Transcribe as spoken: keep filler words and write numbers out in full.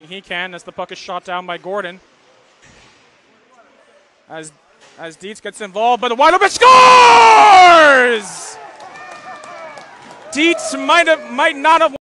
He can as the puck is shot down by Gordon. As as Dietz gets involved, but the wide open scores! Dietz might have might not have